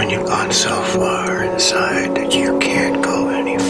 when you've gone so far inside that you can't go any